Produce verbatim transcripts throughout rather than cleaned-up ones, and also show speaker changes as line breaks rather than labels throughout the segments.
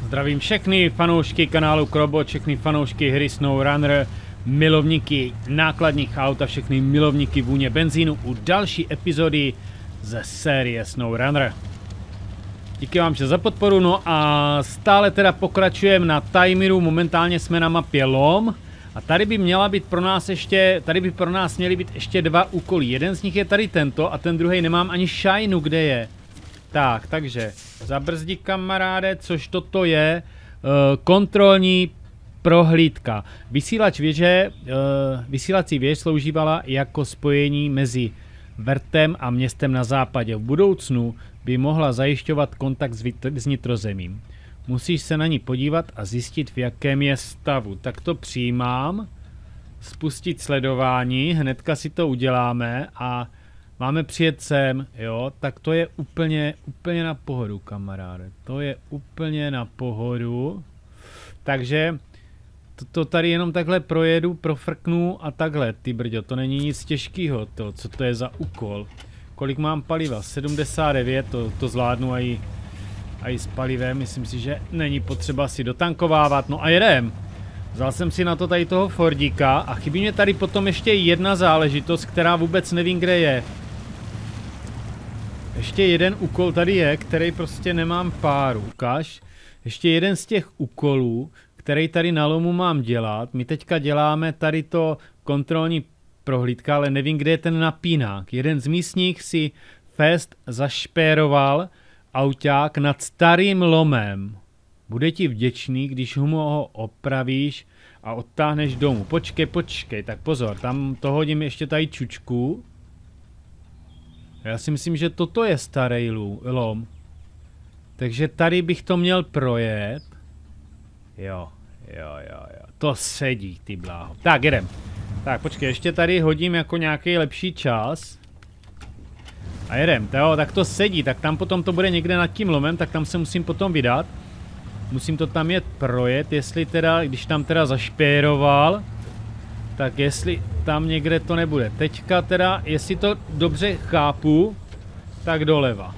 Zdravím všechny fanoušky kanálu Krobot, všechny fanoušky hry SnowRunner, milovníky nákladních aut a všechny milovníky vůně benzínu u další epizody ze série SnowRunner. Díky vám za podporu, no a stále teda pokračujeme na timeru, momentálně jsme na mapě Lom. A tady by měla být pro nás ještě, tady by pro nás měly být ještě dva úkoly. Jeden z nich je tady tento a ten druhý nemám ani šajnu, kde je. Tak, takže zabrzdi kamaráde, což toto je uh, kontrolní prohlídka. Vysílač věže, uh, vysílací věž sloužívala jako spojení mezi vrtem a městem na západě. V budoucnu by mohla zajišťovat kontakt s, s nitrozemím. Musíš se na ní podívat a zjistit, v jakém je stavu. Tak to přijímám. Spustit sledování, hnedka si to uděláme a máme přijet sem, jo, tak to je úplně, úplně na pohodu, kamaráde. To je úplně na pohodu. Takže to, to tady jenom takhle projedu, profrknu a takhle, ty brďo, to není nic těžkého, to, co to je za úkol. Kolik mám paliva? sedmdesát devět, to, to zvládnu i, i s palivem, myslím si, že není potřeba si dotankovávat, no a jedem. Vzal jsem si na to tady toho Fordíka a chybí mě tady potom ještě jedna záležitost, která vůbec nevím, kde je. Ještě jeden úkol tady je, který prostě nemám páru. Ukáž. Ještě jeden z těch úkolů, který tady na Lomu mám dělat. My teďka děláme tady to kontrolní prohlídka, ale nevím, kde je ten napínák. Jeden z místních si fest zašpéroval auták nad starým Lomem. Bude ti vděčný, když mu ho opravíš a odtáhneš domů. Počkej, počkej, tak pozor, tam to hodím ještě tady čučku. Já si myslím, že toto je starý Lom. Takže tady bych to měl projet. Jo, jo, jo, jo. To sedí, ty bláho. Tak, jedem. Tak, počkej, ještě tady hodím jako nějaký lepší čas. A jedem, jo, tak to sedí, tak tam potom to bude někde nad tím Lomem, tak tam se musím potom vydat. Musím to tam jet projet, jestli teda, když tam teda zašpéroval, tak jestli tam někde to nebude. Teďka teda, jestli to dobře chápu, tak doleva.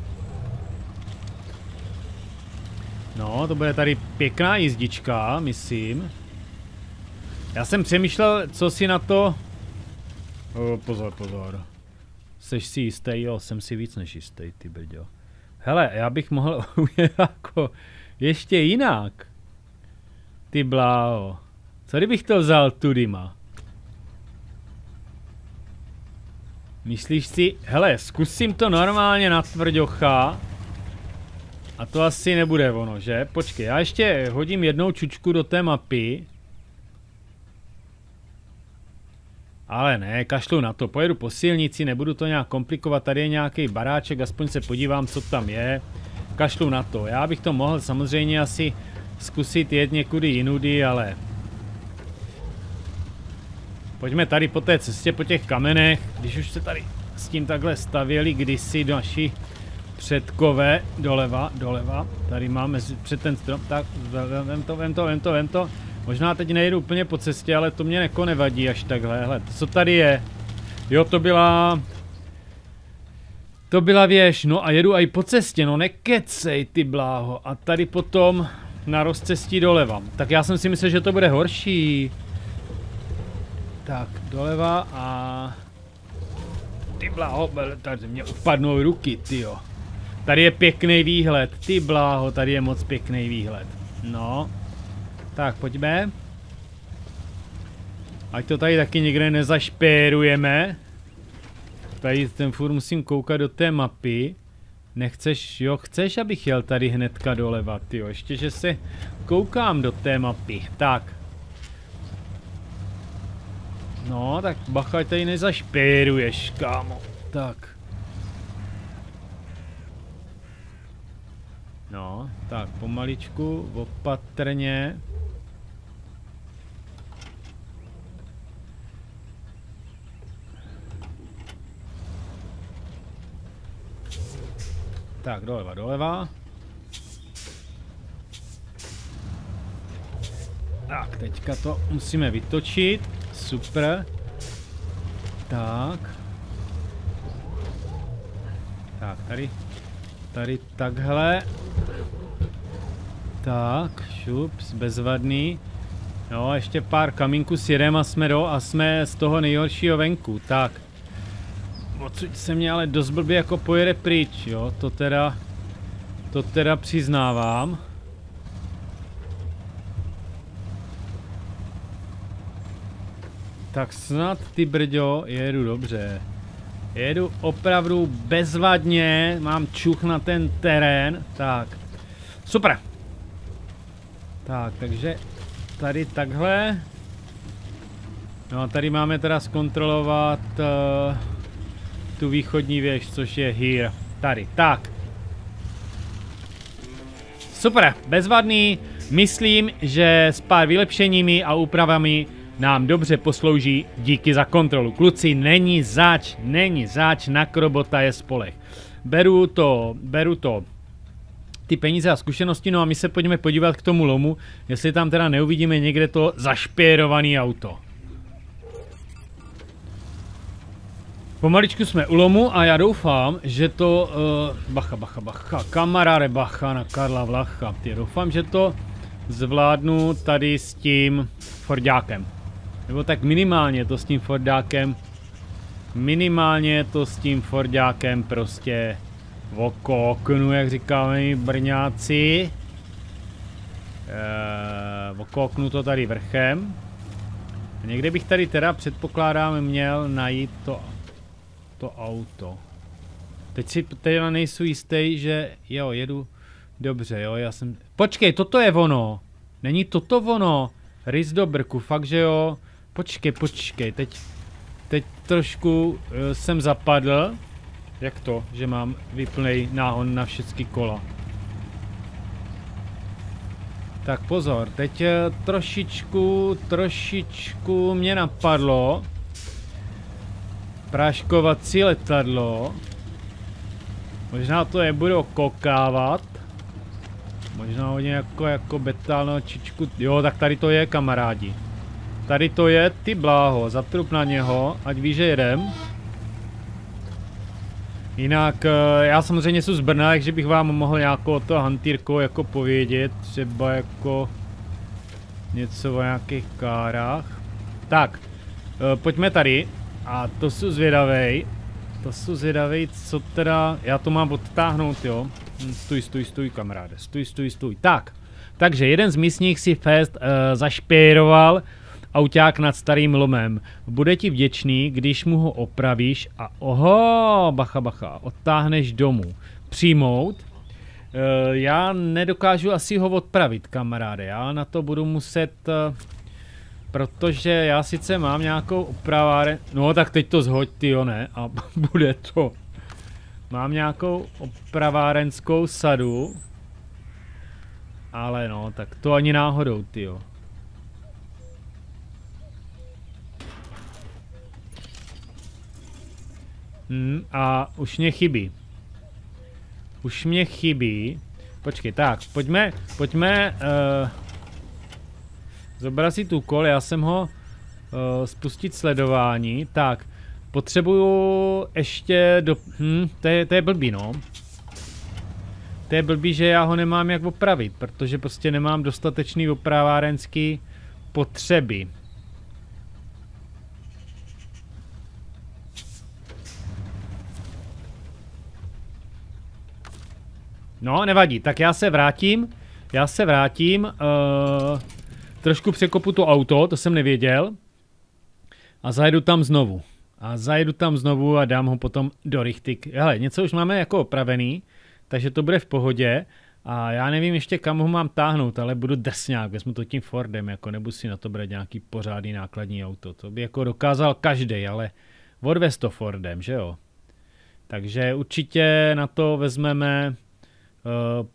No, to bude tady pěkná jízdička, myslím. Já jsem přemýšlel, co si na to... O, pozor, pozor. Seš si jistý? Jo, jsem si víc než jistý, ty brďo. Hele, já bych mohl jako ještě jinak. Ty bláho. Co kdybych to vzal tudyma? Myslíš si, hele, zkusím to normálně na tvrďocha. A to asi nebude ono, že? Počkej, já ještě hodím jednou čučku do té mapy. Ale ne, kašlu na to, pojedu po silnici, nebudu to nějak komplikovat, tady je nějaký baráček, aspoň se podívám, co tam je. Kašlu na to, já bych to mohl samozřejmě asi zkusit jet někudy jinudy, ale... Pojďme tady po té cestě, po těch kamenech, když už se tady s tím takhle stavěli kdysi naši předkové, doleva, doleva, tady máme před ten strom, tak vem to, vem to, vem to, vem to. Možná teď nejdu úplně po cestě, ale to mě neko nevadí až takhle, hele, co tady je? Jo, to byla... To byla věž, no a jedu i po cestě, no nekecej ty bláho. A tady potom na rozcestí doleva. Tak já jsem si myslel, že to bude horší. Tak, doleva a... Ty bláho, tady mě upadnou ruky, tyjo. Tady je pěkný výhled, ty bláho, tady je moc pěkný výhled. No. Tak, pojďme. Ať to tady taky někde nezašpérujeme. Tady ten furt musím koukat do té mapy. Nechceš, jo, chceš, abych jel tady hnedka doleva, tyjo. Ještě, že se koukám do té mapy. Tak. No, tak bacha, tady nezašpéruješ, kámo. Tak. No, tak, pomaličku, opatrně. Tak, doleva, doleva. Tak, teďka to musíme vytočit. Super. Tak. Tak, tady. Tady takhle. Tak, šups, bezvadný. No, ještě pár kamínků s jedem a jsme do a jsme z toho nejhoršího venku. Tak. Odsud se mě ale dost blbě jako pojede pryč, jo, to teda, to teda přiznávám. Tak snad ty brďo, jedu dobře. Jedu opravdu bezvadně, mám čuch na ten terén, tak. Super. Tak, takže tady takhle. No a tady máme teda zkontrolovat uh, tu východní věž, což je here. Tady, tak. Super, bezvadný. Myslím, že s pár vylepšeními a úpravami nám dobře poslouží. Díky za kontrolu. Kluci, není zač, není zač, na Krobota je spolech. Beru to, beru to. Ty peníze a zkušenosti, no a my se pojďme podívat k tomu lomu, jestli tam teda neuvidíme někde to zašpěrované auto. Pomaličku jsme u lomu a já doufám, že to, uh, bacha, bacha, bacha, kamaráde, bacha na Karla Vlacha, ty, doufám, že to zvládnu tady s tím Fordákem. Nebo tak minimálně to s tím Fordákem, minimálně to s tím Fordákem prostě okoknu, jak říkáme Brňáci. Eee, okoknu to tady vrchem. A někde bych tady teda, předpokládám, měl najít to, to auto. Teď si teda nejsou jistý, že jo, jedu dobře, jo, já jsem... Počkej, toto je ono. Není toto ono. Rys do brku, fakt, že jo. Počkej, počkej, teď, teď trošku uh, jsem zapadl. Jak to, že mám vyplnej náhon na všechny kola? Tak pozor, teď trošičku, trošičku mě napadlo práškovací letadlo. Možná to nebudu kokávat. Možná hodně jako, jako betálnou čičku. Jo, tak tady to je, kamarádi. Tady to je, ty bláho, zatrup na něho, ať ví, že jedem. Jinak, já samozřejmě jsem z Brna, takže bych vám mohl nějakou to hantýrko jako povědět, třeba jako něco o nějakých kárách. Tak, pojďme tady, a to jsou zvědavej, to jsou zvědavej, co teda, já to mám odtáhnout, jo. Stůj, stůj, stůj, kamaráde, stůj, stůj, stůj. Tak, takže jeden z místních si fest uh, zašpéroval auták nad starým lomem. Bude ti vděčný, když mu ho opravíš a oho, bacha, bacha, odtáhneš domů. Přijmout. E, já nedokážu asi ho odpravit, kamaráde. Já na to budu muset, e, protože já sice mám nějakou opraváren... No tak teď to zhoď, tyjo, ne? A bude to. Mám nějakou opravárenskou sadu. Ale no, tak to ani náhodou, tyjo. Hmm, a už mě chybí. Už mě chybí. Počkej, tak, pojďme, pojďme uh, zobrat si tu kol, já jsem ho uh, spustit sledování. Tak, potřebuju ještě do... Hm, to je, to je blbý, no. To je blbý, že já ho nemám jak opravit, protože prostě nemám dostatečný opravárenský potřeby. No, nevadí, tak já se vrátím, já se vrátím, uh, trošku překopu to auto, to jsem nevěděl, a zajedu tam znovu. A zajedu tam znovu a dám ho potom do richtik. Hele, něco už máme jako opravený, takže to bude v pohodě. A já nevím ještě, kam ho mám táhnout, ale budu drsňák, vezmu to tím Fordem, jako nebudu si na to brát nějaký pořádný nákladní auto. To by jako dokázal každý, ale odvez to Fordem, že jo? Takže určitě na to vezmeme... Uh,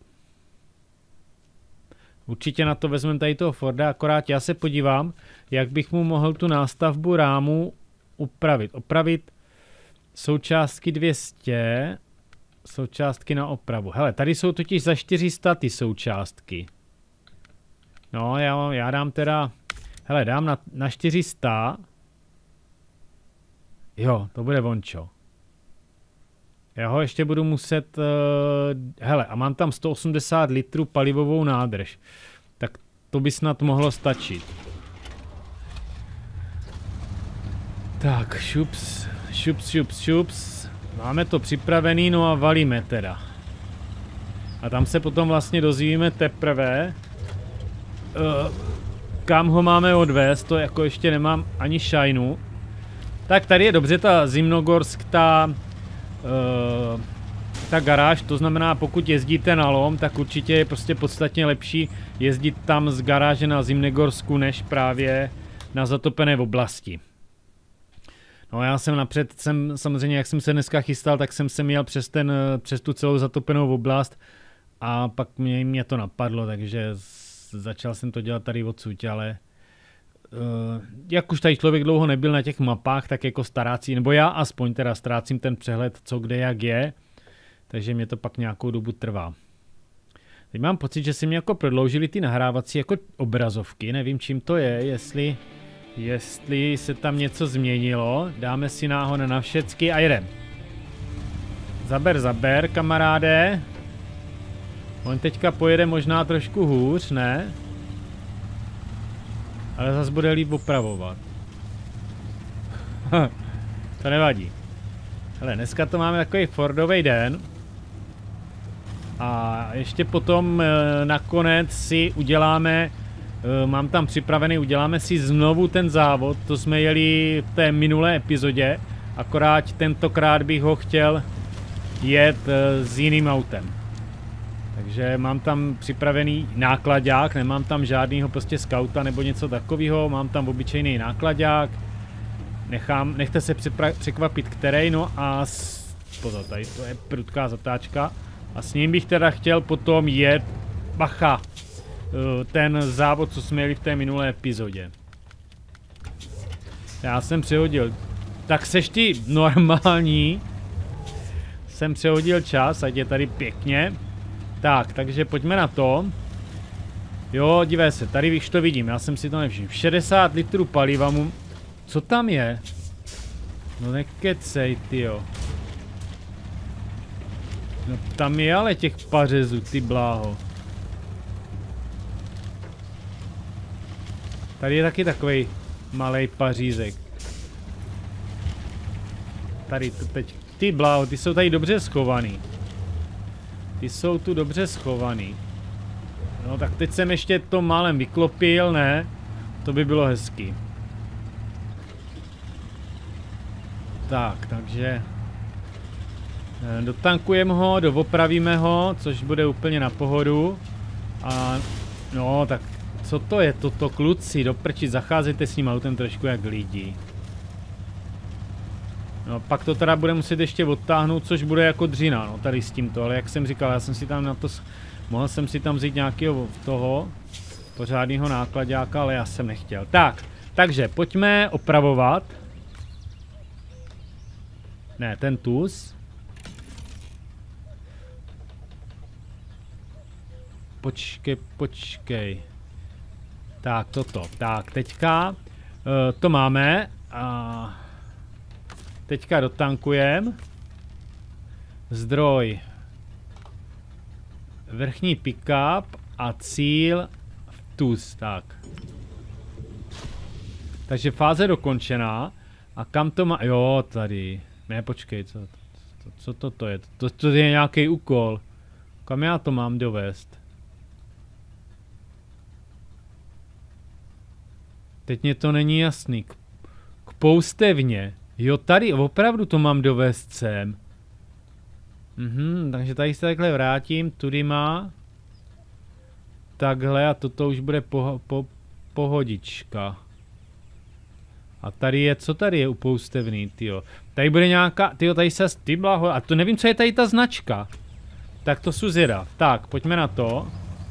určitě na to vezmeme tady toho Forda, akorát já se podívám, jak bych mu mohl tu nástavbu rámu upravit. Opravit součástky dvě stě, součástky na opravu. Hele, tady jsou totiž za čtyři sta ty součástky. No, já, já dám teda, hele, dám na, na čtyři sta. Jo, to bude vončo. Já ho ještě budu muset... Uh, hele, a mám tam sto osmdesát litrů palivovou nádrž. Tak to by snad mohlo stačit. Tak, šups, šups, šups, šups. Máme to připravený, no a valíme teda. A tam se potom vlastně dozvíme teprve, uh, kam ho máme odvést, to jako ještě nemám ani šajnu. Tak tady je dobře ta Zimnogorsk, ta, uh, ta garáž, to znamená, pokud jezdíte na lom, tak určitě je prostě podstatně lepší jezdit tam z garáže na Zimnogorsku, než právě na zatopené oblasti. No já jsem napřed, jsem, samozřejmě jak jsem se dneska chystal, tak jsem se měl přes, ten, přes tu celou zatopenou oblast a pak mě, mě to napadlo, takže začal jsem to dělat tady odsud, ale uh, jak už tady člověk dlouho nebyl na těch mapách, tak jako ztrácí, nebo já aspoň teda ztrácím ten přehled, co kde jak je, takže mě to pak nějakou dobu trvá. Teď mám pocit, že si mě jako prodloužili ty nahrávací jako obrazovky, nevím čím to je, jestli... Jestli se tam něco změnilo, dáme si náhon na všecky a jedem. Zaber, zaber, kamaráde. On teďka pojede možná trošku hůř, ne? Ale zas bude líp opravovat. To nevadí. Hele, dneska to máme takový Fordový den. A ještě potom e, nakonec si uděláme... Mám tam připravený, uděláme si znovu ten závod, to jsme jeli v té minulé epizodě, akorát tentokrát bych ho chtěl jet s jiným autem. Takže mám tam připravený nákladák, nemám tam žádnýho prostě skauta nebo něco takového, mám tam obyčejný nákladák, nechám, nechte se překvapit který, no a s, pozor, tady to je prudká zatáčka a s ním bych teda chtěl potom jet, bacha, ten závod, co jsme jeli v té minulé epizodě. Já jsem přehodil. Tak seš ty normální. Jsem přehodil čas, ať je tady pěkně. Tak, takže pojďme na to. Jo, dívej se, tady už to vidím, já jsem si to nevšiml. šedesát litrů paliva mu... Co tam je? No nekecej, tyjo. No tam je ale těch pařezů, ty bláho. Tady je taky takový malej pařízek. Tady to teď, ty bláho, ty jsou tady dobře schovaný. Ty jsou tu dobře schovaný. No tak teď jsem ještě to málem vyklopil, ne? To by bylo hezký. Tak, takže... Dotankujeme ho, doopravíme ho, což bude úplně na pohodu. A no tak... Co to je toto, kluci, do prči, zacházejte s tím autem trošku jak lidi. No pak to teda bude muset ještě odtáhnout, což bude jako dřina, no tady s tímto, ale jak jsem říkal, já jsem si tam na to, mohl jsem si tam vzít nějakého toho, pořádného nákladáka, ale já jsem nechtěl. Tak, takže pojďme opravovat. Ne, ten tus. Počkej, počkej. Tak, toto. Tak, teďka uh, to máme a teďka dotankujeme. Zdroj. Vrchní pick-up a cíl tus, tak. Takže fáze dokončená. A kam to má? Jo, tady. Ne, počkej, co, co, co toto je? To, to je nějaký úkol. Kam já to mám dovést? Teď mě to není jasný. K, k poustevně. Jo, tady opravdu to mám dovést sem. Mhm, takže tady se takhle vrátím. Tudy má. Takhle a toto už bude po, po, pohodička. A tady je, co tady je u poustevný, tyjo. Tady bude nějaká, tyjo, tady se, ty blaho, a to nevím, co je tady ta značka. Tak to jsou zvědav. Tak, pojďme na to.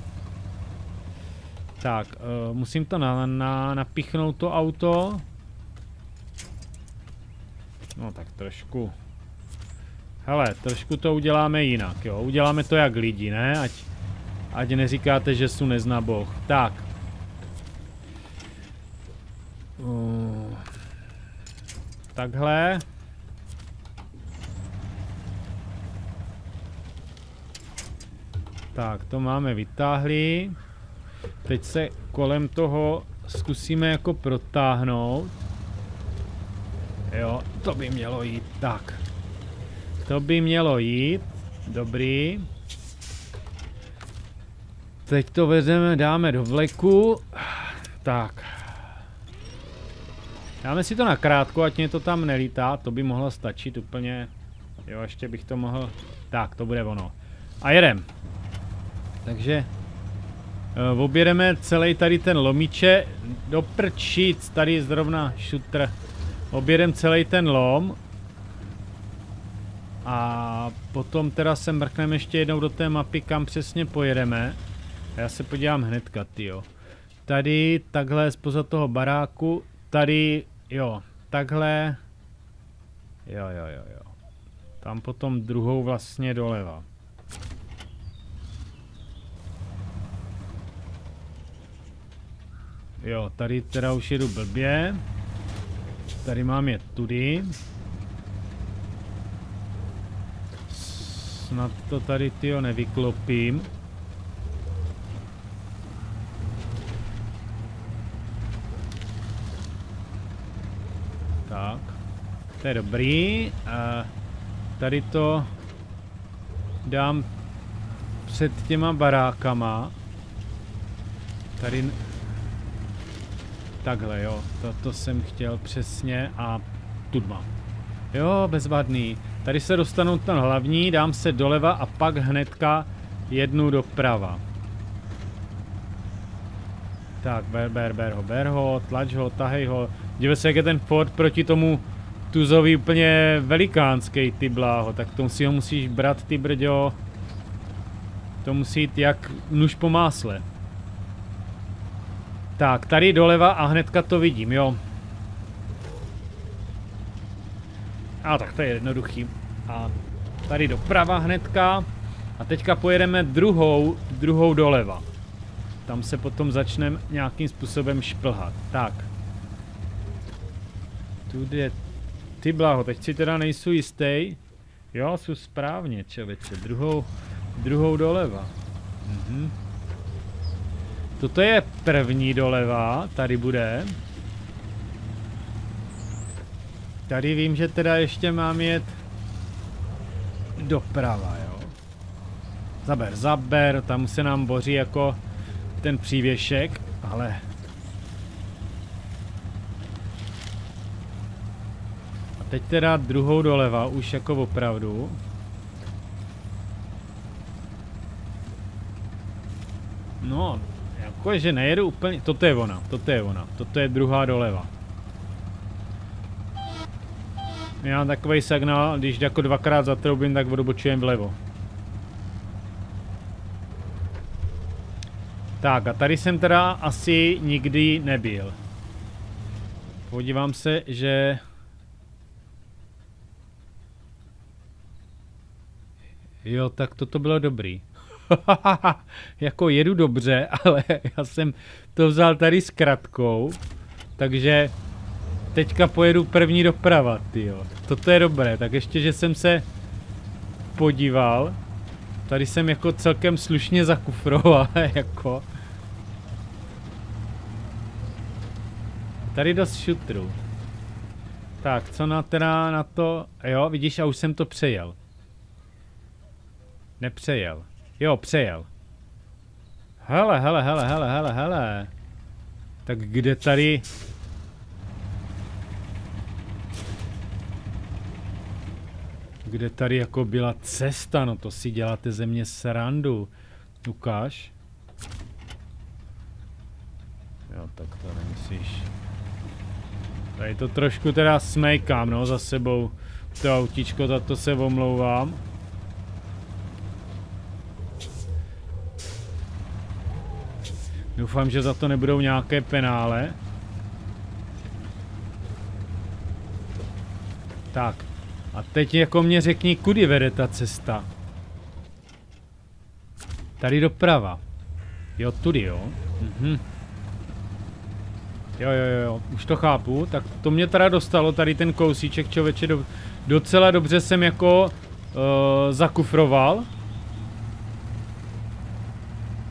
Tak, uh, musím to na, na, napichnout to auto. No tak trošku. Hele, trošku to uděláme jinak, jo. Uděláme to jak lidi, ne? Ať, ať neříkáte, že jsou nezná boh. Tak. Uh, takhle. Tak, to máme vytáhli. Teď se kolem toho zkusíme jako protáhnout. Jo, to by mělo jít. Tak. To by mělo jít. Dobrý. Teď to vezeme, dáme do vleku. Tak. Dáme si to na krátko, ať mě to tam nelítá. To by mohlo stačit úplně. Jo, ještě bych to mohl. Tak, to bude ono. A jedem. Takže uh, objedeme celý tady ten lomíče. Do prčic, tady zrovna šutr. Objedeme celý ten lom. A potom teda se mrkneme ještě jednou do té mapy, kam přesně pojedeme. A já se podívám hnedka, tyjo. Tady, takhle spoza toho baráku. Tady, jo, takhle. Jo, jo, jo, jo. Tam potom druhou vlastně doleva. Jo, tady teda už jedu blbě. Tady mám je tudy. Snad to tady, tyjo, nevyklopím. Tak. To je dobrý. A tady to dám před těma barákama. Tady... Takhle, jo. Toto jsem chtěl přesně a tudma. Jo, bezvadný. Tady se dostanu ten hlavní, dám se doleva a pak hnedka jednu doprava. Tak, ber, ber, ber ho, ber ho, tlač ho, tahej ho. Dívej se, jak je ten Ford proti tomu tuzovi úplně velikánský, ty bláho. Tak to si ho musíš brát, ty brďo. To musí jít jak nůž po másle. Tak, tady doleva a hnedka to vidím, jo. A tak to je jednoduchý. A tady doprava hnedka. A teďka pojedeme druhou, druhou doleva. Tam se potom začneme nějakým způsobem šplhat. Tak. Tudy, ty bláho, teď si teda nejsou jistý. Jo, jsou správně, čověče. Druhou, druhou doleva. Mhm. Toto je první doleva, tady bude. Tady vím, že teda ještě mám jet doprava, jo. Zaber, zaber, tam se nám boří jako ten přívěšek, ale... A teď teda druhou doleva, už jako opravdu. No, jako že nejedu úplně, toto je ona, toto je ona, toto je druhá doleva. Já mám takový signál, když jako dvakrát zatroubím, tak odbočujem vlevo. Tak a tady jsem teda asi nikdy nebyl. Podívám se, že... Jo, tak toto bylo dobrý. Jako jedu dobře, ale já jsem to vzal tady s kratkou. Takže teďka pojedu první doprava, tyjo. Toto je dobré, tak ještě, že jsem se podíval. Tady jsem jako celkem slušně zakufroval, jako. Tady dost šutrů. Tak, co na teda na to... Jo, vidíš, a už jsem to přejel. Nepřejel. Jo, přejel. Hele, hele, hele, hele, hele, hele. Tak kde tady... Kde tady jako byla cesta, no to si děláte ze mě srandu. Ukáž. Jo, tak to nemusíš. Tady to trošku teda smejkám, no, za sebou. To autíčko, za to se omlouvám. Doufám, že za to nebudou nějaké penále. Tak. A teď jako mě řekni, kudy vede ta cesta. Tady doprava. Jo, tudy, jo. Mhm. Jo, jo, jo, už to chápu. Tak to mě teda dostalo, tady ten kousíček, člověče, do, docela dobře jsem jako uh, zakufroval.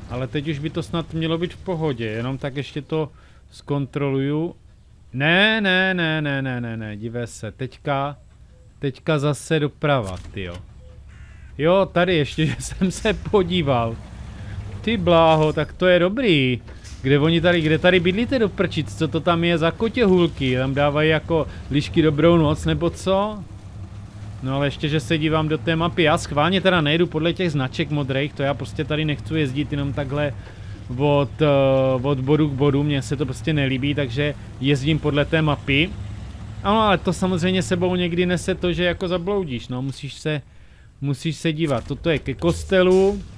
Ale teď už by to snad mělo být v pohodě, jenom tak ještě to zkontroluju. Ne, ne, ne, ne, ne, ne, ne, dívej se, teďka, teďka zase doprava, tyjo. Jo, tady ještě, že jsem se podíval. Ty bláho, tak to je dobrý. Kde oni tady, kde tady bydlíte do prčic, co to tam je za kotěhůlky? Tam dávají jako lišky dobrou noc, nebo co? No ale ještě, že se dívám do té mapy, já schválně teda nejedu podle těch značek modrých, to já prostě tady nechci jezdit jenom takhle od, uh, od bodu k bodu, mně se to prostě nelíbí, takže jezdím podle té mapy. Ano, ale to samozřejmě sebou někdy nese to, že jako zabloudíš, no, musíš se, musíš se dívat. Toto je ke kostelu, uh,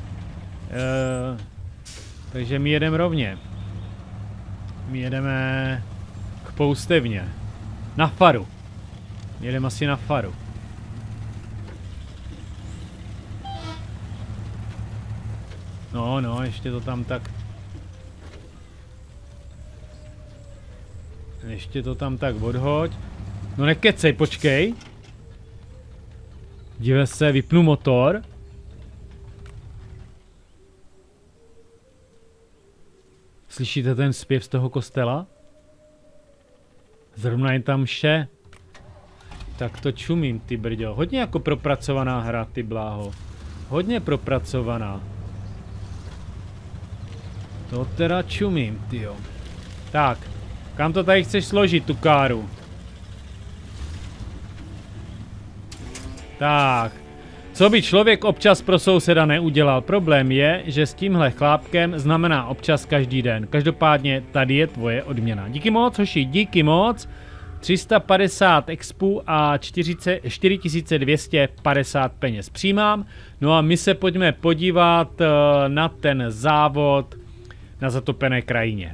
takže my jedeme rovně. My jedeme k poustevně, na faru. Jedeme asi na faru. No, no, ještě to tam tak... Ještě to tam tak odhoď. No nekecej, počkej. Dívej se, vypnu motor. Slyšíte ten zpěv z toho kostela? Zrovna je tam mše. Tak to čumím, ty brďo. Hodně jako propracovaná hra, ty bláho. Hodně propracovaná. To teda čumím, tyjo. Tak, kam to tady chceš složit, tu káru? Tak, co by člověk občas pro souseda neudělal? Problém je, že s tímhle chlápkem znamená občas každý den. Každopádně tady je tvoje odměna. Díky moc, hoši, díky moc. tři sta padesát expů a čtyři tisíce dvě stě padesát peněz přijímám. No a my se pojďme podívat uh, na ten závod na zatopené krajině.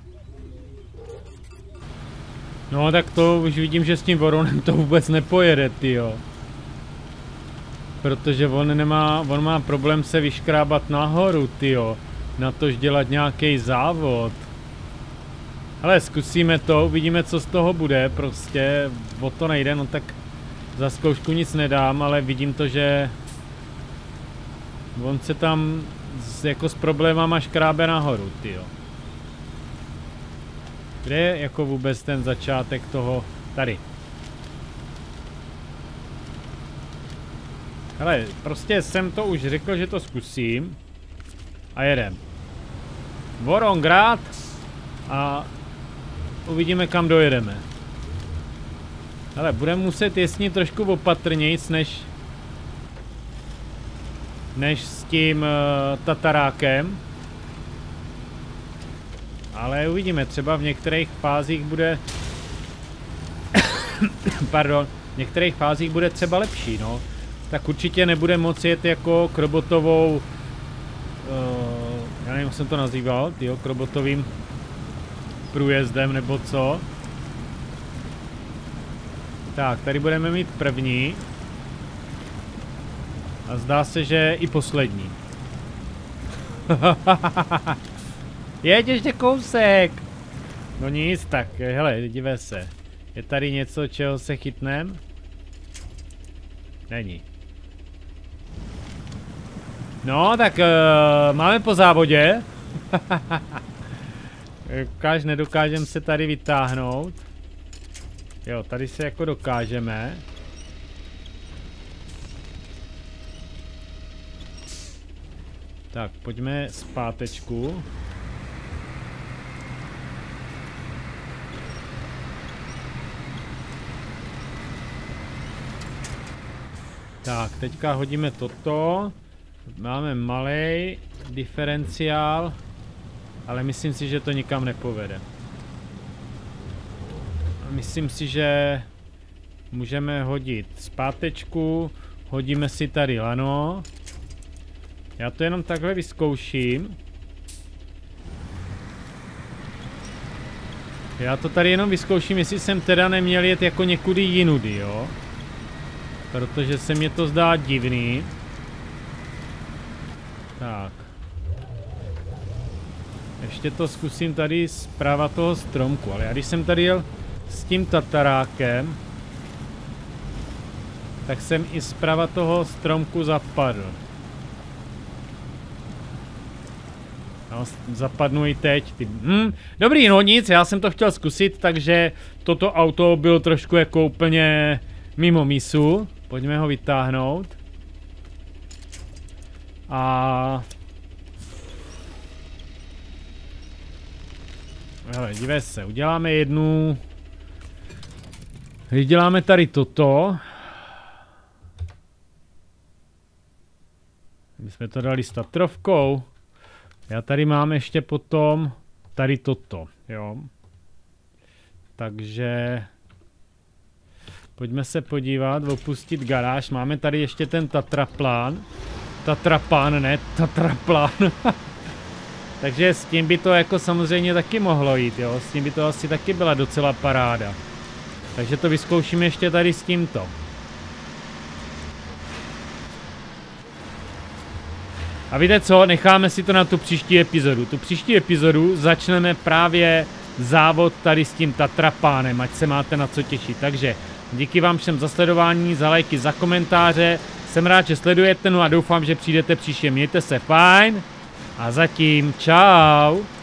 No tak to už vidím, že s tím Voronem to vůbec nepojede, tyjo. Protože on nemá, on má problém se vyškrábat nahoru, tyjo. Na tož dělat nějaký závod. Ale zkusíme to, uvidíme, co z toho bude, prostě o to nejde, no tak za zkoušku nic nedám, ale vidím to, že on se tam s, jako s problémama škrábe nahoru, tyjo. Kde je jako vůbec ten začátek toho, tady. Hele, prostě jsem to už řekl, že to zkusím a jedem. Vorongrad a uvidíme, kam dojedeme. Ale budeme muset jezdit trošku opatrnějc, než než s tím uh, Tatarákem. Ale uvidíme, třeba v některých fázích bude pardon, v některých fázích bude třeba lepší, no. Tak určitě nebude moci jet jako krobotovou uh, já nevím, jak jsem to nazýval, tyjo, krobotovým průjezdem nebo co. Tak, tady budeme mít první. A zdá se, že i poslední. Jeď ještě kousek. No nic, tak hele, dívej se. Je tady něco, čeho se chytnem? Není. No, tak uh, máme po závodě. Ukáž, nedokážeme se tady vytáhnout. Jo, tady se jako dokážeme. Tak, pojďme zpátečku. Tak, teďka hodíme toto. Máme malej diferenciál, ale myslím si, že to nikam nepovede. Myslím si, že můžeme hodit zpátečku, hodíme si tady lano. Já to jenom takhle vyzkouším. Já to tady jenom vyzkouším, jestli jsem teda neměl jet jako někudy jinudy, jo? Protože se mě to zdá divný. Tak. Ještě to zkusím tady zprava toho stromku, ale já když jsem tady jel s tím Tatarákem, tak jsem i zprava toho stromku zapadl. No, zapadnu i teď. Ty. Hm, dobrý, no nic, já jsem to chtěl zkusit, takže toto auto bylo trošku jako úplně mimo mísu. Pojďme ho vytáhnout. A... hele, dívej se, uděláme jednu... Vyděláme tady toto. My jsme to dali s Tatrovkou. Já tady mám ještě potom tady toto, jo. Takže pojďme se podívat, opustit garáž. Máme tady ještě ten Tatraplán. Tatrapán, ne, Tatraplán. Takže s tím by to jako samozřejmě taky mohlo jít, jo. S tím by to asi taky byla docela paráda. Takže to vyzkoušíme ještě tady s tímto. A víte co, necháme si to na tu příští epizodu. Tu příští epizodu začneme právě závod tady s tím Tatrapánem, ať se máte na co těšit. Takže díky vám všem za sledování, za lajky, za komentáře. Jsem rád, že sledujete, no a doufám, že přijdete příště. Mějte se fajn a zatím čau.